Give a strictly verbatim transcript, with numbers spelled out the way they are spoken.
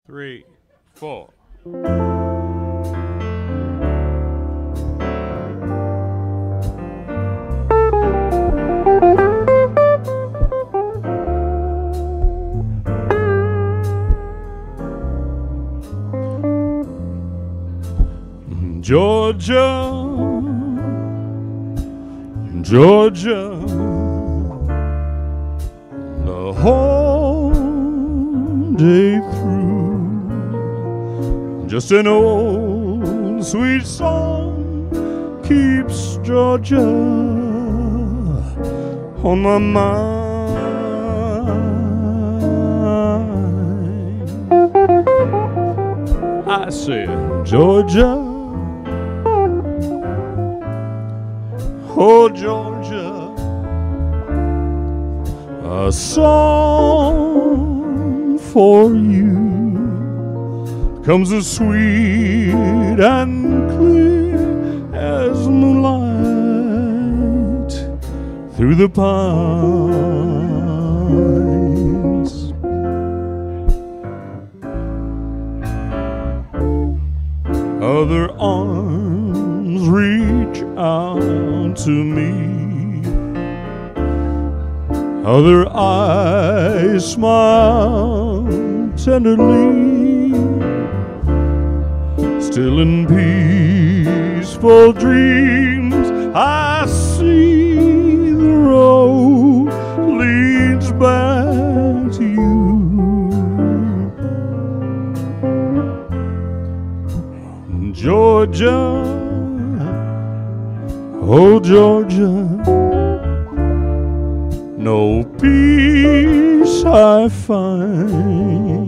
three, four. Georgia, Georgia, the whole day through, just an old sweet song keeps Georgia on my mind. I said, Georgia, oh, Georgia, a song for you comes as sweet and clear as moonlight through the pines. Other arms reach out to me, other eyes smile tenderly, still in peaceful dreams I see the road leads back to you. Georgia, oh, Georgia, no peace I find